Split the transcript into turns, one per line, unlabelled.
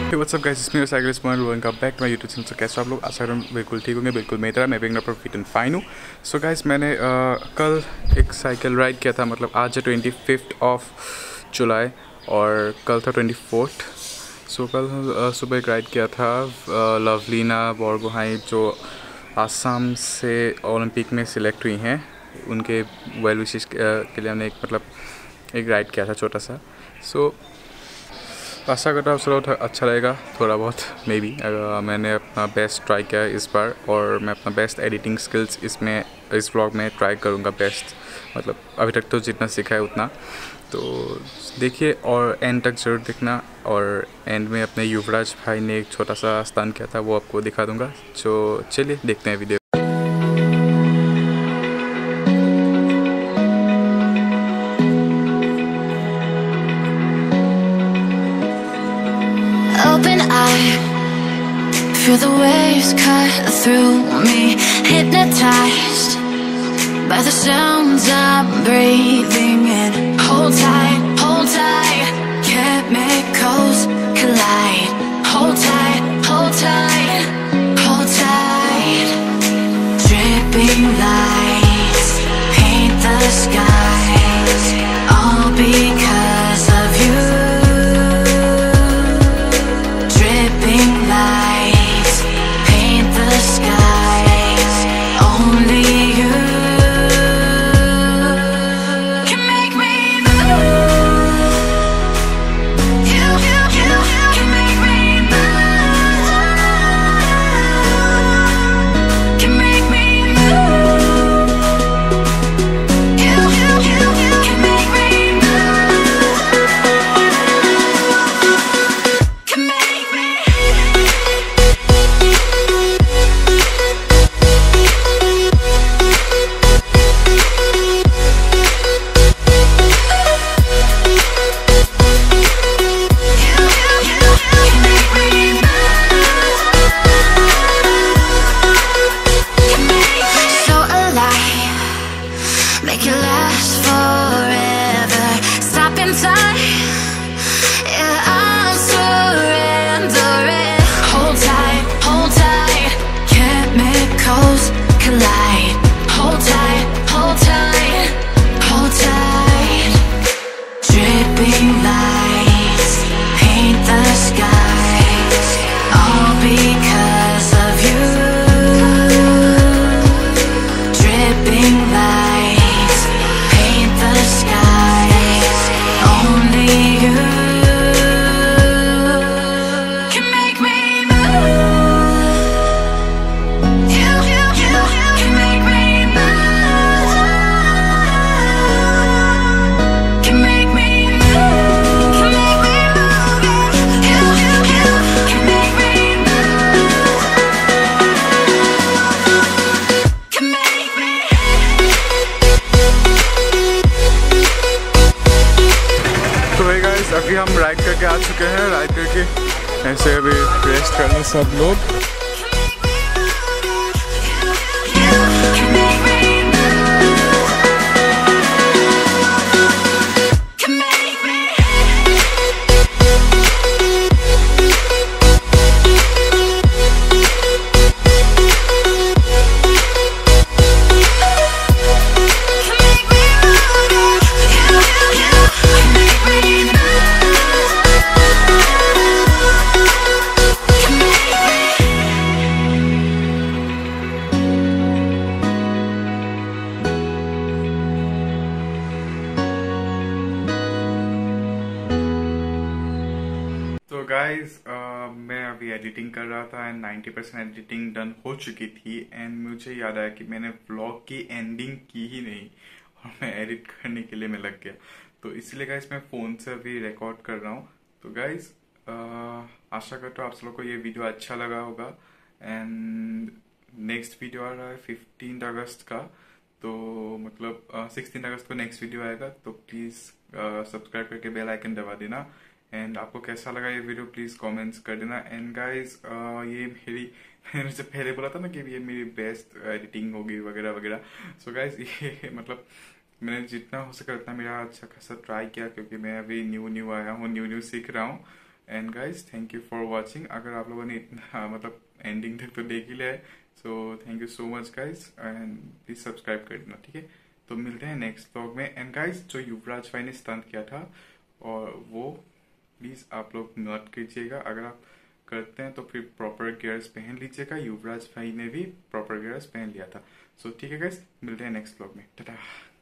What's up guys, इसमें cycle sponsor welcome back to my YouTube channel. So कैसे आप लोग? आशा करूँ बिल्कुल ठीक होंगे। बिल्कुल मेरी तरह मैं भी एकदम फिट एंड फाइन हूँ। सो गाइस, मैंने कल एक साइकिल राइड किया था। मतलब आज है 25 जुलाई और कल था 24। सो कल सुबह एक राइड किया था लवलीना बोरगोहाइन, जो आसाम से ओलंपिक में सिलेक्ट हुई हैं। उनके वेल विशेष के लिए हमने एक राइड किया था छोटा सा। सो आशा करता हूँ चलो अच्छा रहेगा थोड़ा बहुत। मे बी मैंने अपना बेस्ट ट्राई किया है इस बार, और मैं अपना बेस्ट एडिटिंग स्किल्स इस व्लॉग में ट्राई करूँगा बेस्ट। मतलब अभी तक तो जितना सीखा है उतना। तो देखिए और एंड तक ज़रूर देखना। और एंड में अपने युवराज भाई ने एक छोटा सा स्टंट किया था, वो आपको दिखा दूँगा। तो चलिए देखते हैं video.
Open eye, feel the waves cut through me, hypnotized by the sounds I'm breathing in. Hold tight, chemicals collide. Hold tight, hold tight, hold tight. Dripping lights paint the skies, all because of you. Make it last forever. Stop in time. Yeah, I'm surrendering. Hold tight, chemicals collide. Hold tight, hold tight, hold tight. Dripping lights paint the skies, all because of you. Dripping lights.
अभी हम ride करके आ चुके हैं। Ride करके ऐसे अभी rest करने सब लोग। तो गाइज मैं अभी एडिटिंग कर रहा था एंड 90% एडिटिंग डन हो चुकी थी। एंड मुझे याद आया कि मैंने व्लॉग की एंडिंग की ही नहीं और मैं एडिट करने के लिए मैं लग गया। तो इसलिए गाइज मैं फ़ोन से अभी रिकॉर्ड कर रहा हूँ। तो गाइज आशा करता हूँ आप लोगों को ये वीडियो अच्छा लगा होगा। एंड नेक्स्ट वीडियो आ रहा है 15 अगस्त का। तो मतलब 16 अगस्त को नेक्स्ट वीडियो आएगा। तो प्लीज़ सब्सक्राइब करके बेल आइकन दबा देना। एंड आपको कैसा लगा ये वीडियो प्लीज़ कमेंट्स कर देना। एंड गाइज ये मैंने जब पहले बोला था ना कि ये मेरी बेस्ट एडिटिंग होगी वगैरह वगैरह। सो गाइज ये मतलब मैंने जितना हो सके उतना मेरा अच्छा खासा ट्राई किया, क्योंकि मैं अभी न्यू आया हूँ, न्यू सीख रहा हूँ। And guys thank you for watching. अगर आप लोगों ने इतना मतलब एंडिंग तक तो देख ही लिया है, so thank you so much guys, and please subscribe कर देना, ठीक है। तो मिलते हैं नेक्स्ट व्लॉग में। एंड गाइज जो युवराज भाई ने स्टंट किया था और वो प्लीज आप लोग नोट कीजिएगा, अगर आप करते हैं तो फिर प्रॉपर गियर्स पहन लीजिएगा। युवराज भाई ने भी प्रॉपर गियर्स पहन लिया था। सो ठीक है गाइज, मिलते हैं नेक्स्ट व्लॉग में, टाटा।